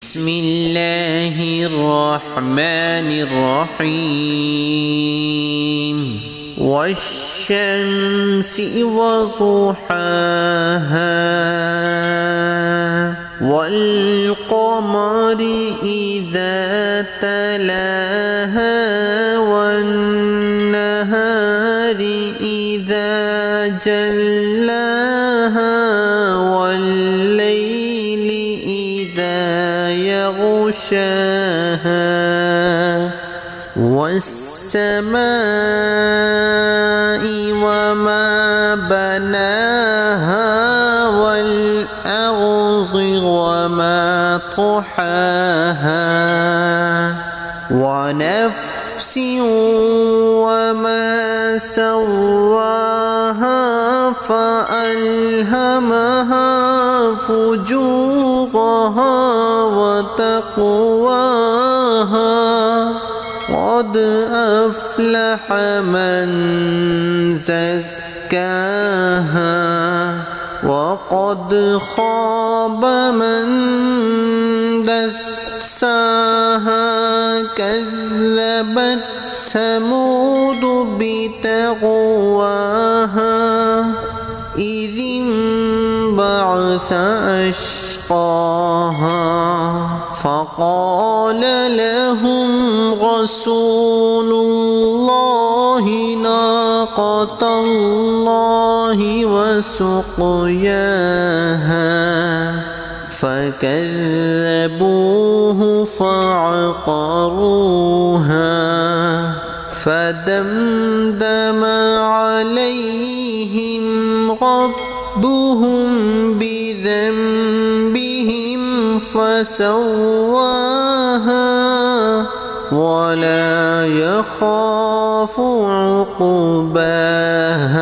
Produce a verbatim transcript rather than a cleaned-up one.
بسم الله الرحمن الرحيم والشمس وضحاها والقمر إذا تلاها والنهار إذا جلاها والليل إذا يغشاها والسماء وما بناها والأرض وما طحاها ونفس وما سواها فألهمها فجورها وتقواها قد أفلح من زكاها وقد خاب من دساها كذبت ثمود بتقواها إذ انبعث أشقاها فقال لهم رسول الله ناقة الله وسقياها فكذبوه فعقروها فدمدم عليهم ربهم بذنبهم فسواها ولا يخاف عقباها.